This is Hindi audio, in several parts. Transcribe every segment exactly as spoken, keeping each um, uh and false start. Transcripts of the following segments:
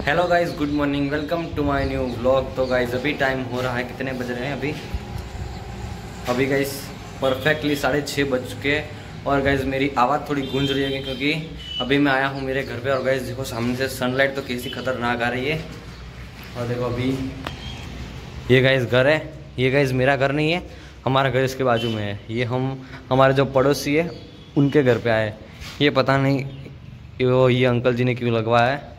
Hello guys, good morning, welcome to my new vlog. तो गाइज अभी टाइम हो रहा है, कितने बज रहे हैं अभी अभी गाइज परफेक्टली साढ़े छः बज चुके हैं। और गाइज मेरी आवाज़ थोड़ी गूंज रही है क्योंकि अभी मैं आया हूँ मेरे घर पे। और गाइज देखो सामने से सनलाइट तो कैसी खतरनाक आ रही है। और देखो अभी ये गाइज घर है, ये गाइज मेरा घर नहीं है, हमारा घर इसके बाजू में है। ये हम हमारे जो पड़ोसी है उनके घर पे आए। ये पता नहीं वो ये अंकल जी ने क्यों लगवाया है।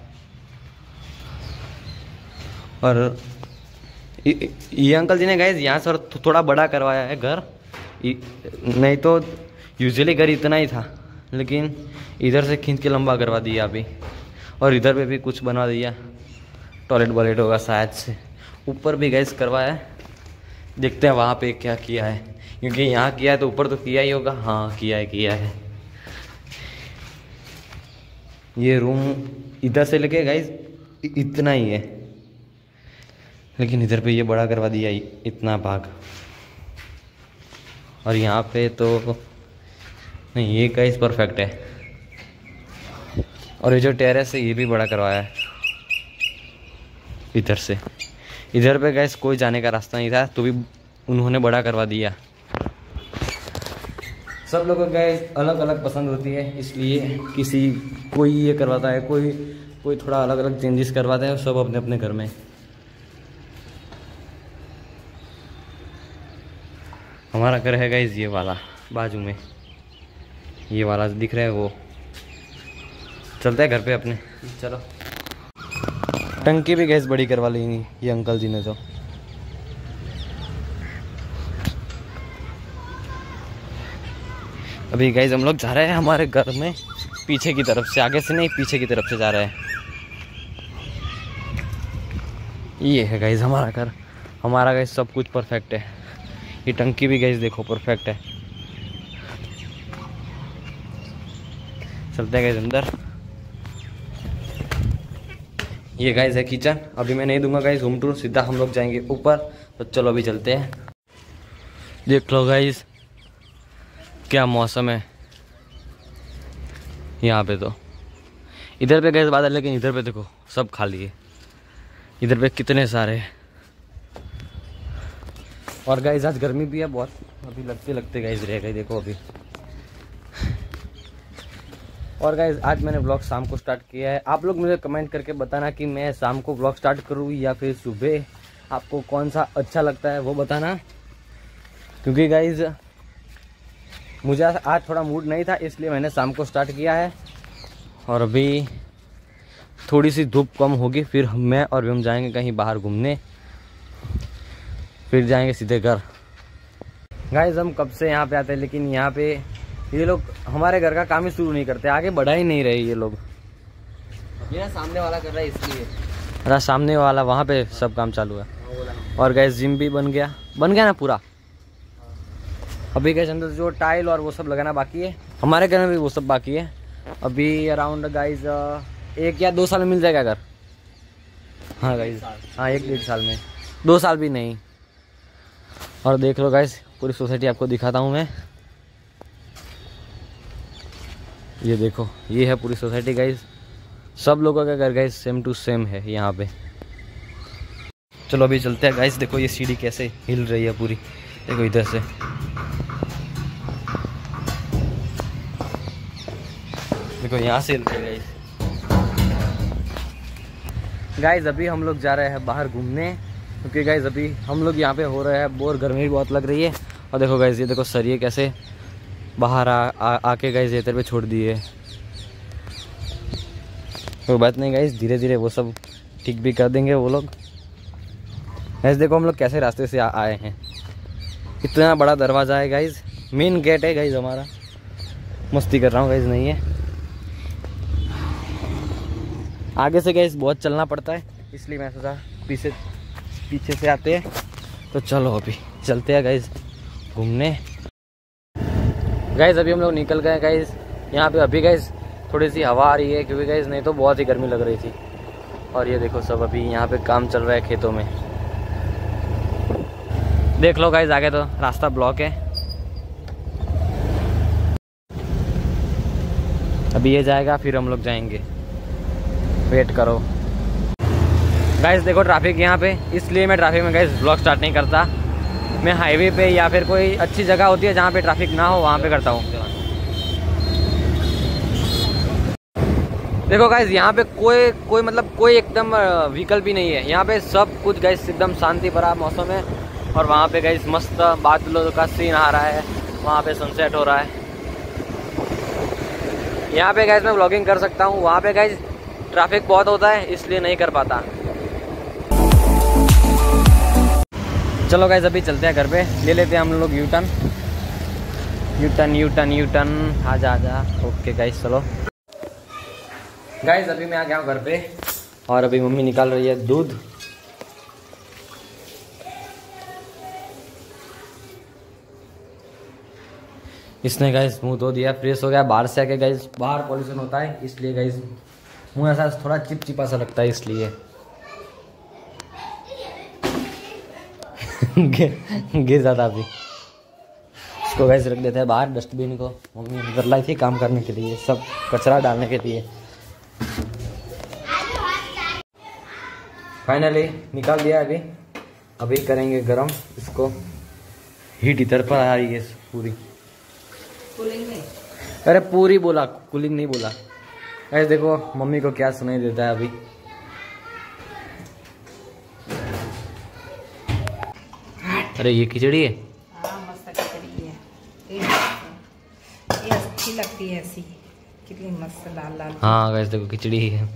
और ये, ये अंकल जी ने गाइज यहाँ से थोड़ा बड़ा करवाया है घर, नहीं तो यूजुअली घर इतना ही था, लेकिन इधर से खींच के लंबा करवा दिया अभी। और इधर पे भी कुछ बनवा दिया, टॉयलेट वॉयलेट होगा शायद से। ऊपर भी गाइज करवाया है, देखते हैं वहाँ पे क्या किया है, क्योंकि यहाँ किया है तो ऊपर तो किया ही होगा। हाँ किया है किया है। ये रूम इधर से लेके गाइज इतना ही है, लेकिन इधर पे ये बड़ा करवा दिया इतना भाग। और यहाँ पे तो नहीं, ये गाइस परफेक्ट है। और ये जो टेरेस है ये भी बड़ा करवाया है इधर से। इधर पे गाइस कोई जाने का रास्ता नहीं था तो भी उन्होंने बड़ा करवा दिया। सब लोगों को गाइस अलग अलग पसंद होती है, इसलिए किसी कोई ये करवाता है, कोई कोई थोड़ा अलग अलग चेंजेस करवाता है, सब अपने अपने घर में। हमारा घर है गाइस ये वाला बाजू में, ये वाला दिख रहा है वो। चलते हैं घर पे अपने, चलो। टंकी भी गैस बड़ी करवा ली ये अंकल जी ने तो। अभी गाइस हम लोग जा रहे हैं हमारे घर में पीछे की तरफ से, आगे से नहीं पीछे की तरफ से जा रहे हैं। ये है गाइस हमारा घर। हमारा गाइस सब कुछ परफेक्ट है। ये टंकी भी गाइस देखो परफेक्ट है। चलते हैं गाइस अंदर। ये गाइस है किचन। अभी मैं नहीं दूंगा गाइस होम टूर, सीधा हम लोग जाएंगे ऊपर। तो चलो अभी चलते हैं। देख लो गाइस क्या मौसम है यहाँ पे। तो इधर पे गाइस बादल, लेकिन इधर पे देखो सब खाली है। इधर पे कितने सारे हैं। और गाइस आज गर्मी भी है बहुत, अभी लगते लगते गाइस रह गए देखो अभी। और गाइस आज मैंने व्लॉग शाम को स्टार्ट किया है। आप लोग मुझे कमेंट करके बताना कि मैं शाम को व्लॉग स्टार्ट करूँ या फिर सुबह, आपको कौन सा अच्छा लगता है वो बताना। क्योंकि गाइस मुझे आज थोड़ा मूड नहीं था, इसलिए मैंने शाम को स्टार्ट किया है। और अभी थोड़ी सी धूप कम होगी, फिर मैं और हम जाएंगे कहीं बाहर घूमने, फिर जाएंगे सीधे घर। गाइस हम कब से यहाँ पे आते हैं, लेकिन यहाँ पे ये लोग हमारे घर का काम ही शुरू नहीं करते, आगे बढ़ा ही नहीं रहे ये लोग। ये सामने वाला कर रहा है इसलिए। अरे सामने वाला वहाँ पे सब काम चालू है। और गाइस जिम भी बन गया, बन गया ना पूरा। अभी गाइस अंदर जो टाइल और वो सब लगाना बाकी है, हमारे घर में भी वो सब बाकी है। अभी अराउंड गाइस एक या दो साल में मिल जाएगा घर। हाँ गाइस, हाँ एक डेढ़ साल में, दो साल भी नहीं। और देख लो गाइस पूरी सोसाइटी आपको दिखाता हूँ मैं। ये देखो ये है पूरी सोसाइटी गाइस। सब लोगों का घर गाइस सेम टू सेम है यहाँ पे। चलो अभी चलते हैं गाइस। देखो ये सीढ़ी कैसे हिल रही है पूरी, देखो इधर से। देखो यहाँ से हिल रही है गाइस। गाइस अभी हम लोग जा रहे हैं बाहर घूमने, क्योंकि गाइस अभी हम लोग यहाँ पे हो रहे हैं बोर, गर्मी भी बहुत लग रही है। और देखो गाइस ये देखो सरिये कैसे बाहर आ, आ, आके गाइस इधर पे छोड़ दिए। कोई बात नहीं गाइस, धीरे धीरे वो सब ठीक भी कर देंगे वो लोग। गाइस देखो हम लोग कैसे रास्ते से आ, आए हैं। इतना बड़ा दरवाज़ा है गाइस, मेन गेट है गाइस हमारा। मस्ती कर रहा हूँ गाइस, नहीं है। आगे से गाइस बहुत चलना पड़ता है, इसलिए मैं सोचा पीछे पीछे से आते हैं। तो चलो अभी चलते हैं गाइस घूमने। गाइस अभी हम लोग निकल गए गाइस यहाँ पे। अभी गाइस थोड़ी सी हवा आ रही है, क्योंकि गाइस नहीं तो बहुत ही गर्मी लग रही थी। और ये देखो सब अभी यहाँ पे काम चल रहा है खेतों में। देख लो गाइस आगे तो रास्ता ब्लॉक है। अभी ये जाएगा फिर हम लोग जाएंगे, वेट करो। गाइस देखो ट्रैफिक यहाँ पे, इसलिए मैं ट्रैफिक में गाइस ब्लॉग स्टार्ट नहीं करता। मैं हाईवे पे या फिर कोई अच्छी जगह होती है जहाँ पे ट्रैफिक ना हो वहाँ पे करता हूँ। देखो गाइस यहाँ पे कोई कोई मतलब कोई एकदम व्हीकल भी नहीं है। यहाँ पे सब कुछ गाइस एकदम शांति भरा मौसम है। और वहाँ पे गाइस मस्त बादलों का सीन आ रहा है, वहाँ पे सनसेट हो रहा है। यहाँ पे गाइस मैं व्लॉगिंग कर सकता हूँ, वहाँ पे गाइस ट्रैफिक बहुत होता है इसलिए नहीं कर पाता। चलो गाइस अभी चलते हैं घर पे, ले लेते हैं हम लोग U turn U turn U turn U turn आजा आजा। ओके गाइस चलो। गाइस अभी मैं आ गया हूँ घर पे और अभी मम्मी निकाल रही है दूध। इसने गाइस मुंह धो दिया, फ्रेश हो गया। बाहर से आके गाइस बाहर पॉल्यूशन होता है इसलिए गाइस मुंह ऐसा थोड़ा चिपचिपा सा लगता है इसलिए। गिर जाता अभी। इसको गाइस रख देते हैं बाहर डस्टबिन को। मम्मी अंदर लाई थी काम करने के लिए, सब कचरा डालने के लिए। फाइनली निकाल दिया। अभी अभी करेंगे गरम इसको। हीट इधर पर आ रही है पूरी। कूलिंग नहीं, अरे पूरी बोला, कूलिंग नहीं बोला। ऐसे देखो मम्मी को क्या सुनाई देता है अभी। अरे ये खिचड़ी है। हाँ मस्त खिचड़ी है, ये अच्छी लगती है ऐसी, कितनी मस्त लाल लाल। हाँ गाइस देखो खिचड़ी ही है,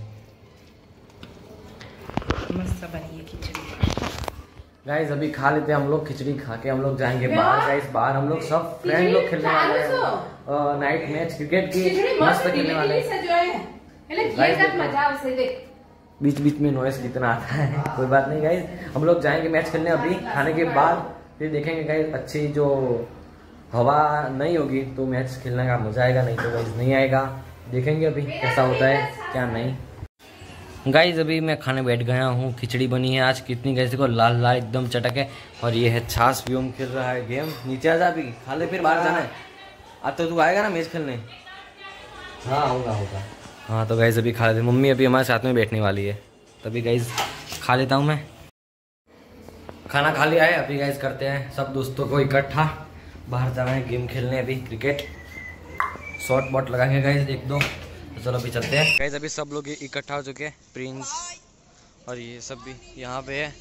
मस्त बनी है खिचड़ी। गाइस अभी खा लेते हैं हम लोग। खिचड़ी खा के हम लोग जाएंगे बाहर। गाइस बाहर हम लोग सब फ्रेंड लोग खेलने वाले हैं नाइट मैच क्रिकेट की, मस्त खेलने वाले हैं। बीच बीच में नॉइस कितना आता है, कोई बात नहीं गाइस। हम लोग जाएंगे मैच खेलने अभी खाने के बाद, फिर देखेंगे गाइस। अच्छी जो हवा नहीं होगी तो मैच खेलने का मजा आएगा, नहीं तो गाइस नहीं आएगा। देखेंगे अभी कैसा होता है क्या नहीं। गाइस अभी मैं खाने बैठ गया हूँ। खिचड़ी बनी है आज, कितनी गाइस देखो लाल लाल एकदम चटक है। और ये है छाछ। व्योम खेल रहा है गेम। नीचे आ जा अभी, खा ले फिर बाहर जाना है। आज तो तू आएगा ना मैच खेलने? हाँ होगा होगा। हाँ तो गाइस अभी खा लेते। मम्मी अभी हमारे साथ में बैठने वाली है, तभी गाइस खा लेता हूँ मैं। खाना खा लिया है, अभी गाइस करते हैं सब दोस्तों को इकट्ठा। बाहर जाना है गेम खेलने अभी क्रिकेट। शॉट बॉट लगाएंगे गाइस एक दो। तो चलो अभी चलते हैं गाइस। अभी सब लोग इकट्ठा हो चुके हैं, प्रिंस और ये सब भी यहाँ पे है।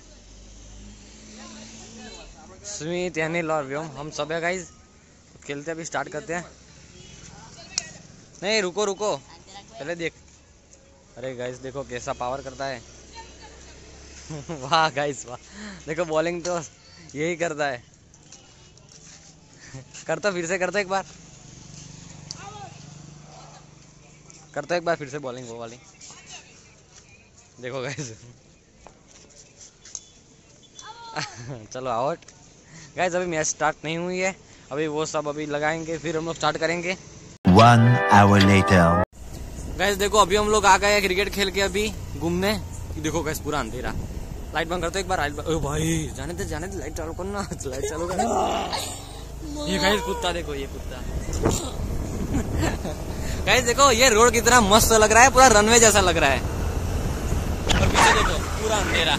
स्मित अनिल और व्योम हम सब है गाइस। खेलते अभी स्टार्ट करते हैं। नहीं रुको रुको पहले देख। अरे गाइस देखो कैसा पावर करता है। वाह गाइस वाह, देखो बॉलिंग तो यही करता है। करता फिर से करता एक बार, करता एक बार फिर से बॉलिंग वो वाली। देखो गाइस। चलो आउट। गाइस अभी मैच स्टार्ट नहीं हुई है, अभी वो सब अभी लगाएंगे फिर हम लोग स्टार्ट करेंगे। One hour later. गाइस देखो अभी हम लोग आ गए क्रिकेट खेल के अभी घूमने। देखो गाइस पूरा अंधेरा। लाइट बंद करते एक बार। लाइट ओ भाई जाने दे जाने दे, लाइट चालू करना, लाइट चालू करना। ये गाइस कुत्ता देखो, ये कुत्ता। गाइस देखो ये रोड कितना मस्त लग रहा है, पूरा रनवे जैसा लग रहा है। और पीछे देखो पूरा अंधेरा।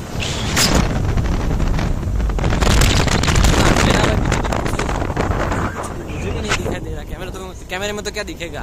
मुझे भी नहीं दिखाई दे रहा कैमरा तो, कैमरे में तो क्या दिखेगा।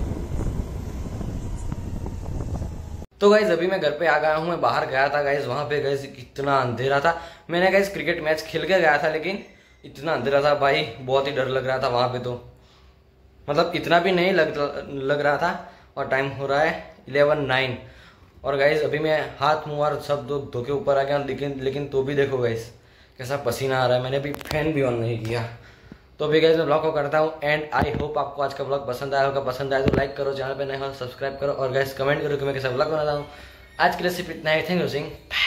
तो गाइस अभी मैं घर पे आ गया हूँ। मैं बाहर गया था गाइस, वहां पे गाइस कितना अंधेरा था। मैंने गाइस क्रिकेट मैच खेल के गया था, लेकिन इतना अंधेरा था भाई, बहुत ही डर लग रहा था वहां पे। तो मतलब इतना भी नहीं लग लग रहा था। और टाइम हो रहा है इलेवन नाइन। और गाइस अभी मैं हाथ मुँह और सब दो धो के ऊपर आ गया, लेकिन लेकिन तो भी देखो गाइस कैसा पसीना आ रहा है। मैंने अभी फैन भी ऑन नहीं किया। तो अभी गाइस मैं ब्लॉग को करता हूँ एंड आई होप आपको आज का ब्लॉग पसंद आया होगा। पसंद आया तो लाइक करो, चैनल पे नए हो सब्सक्राइब करो और गाइस कमेंट करो कि मैं कैसा ब्लॉग बनाता हूँ। आज के लिए सिर्फ इतना ही। Thank you Singh.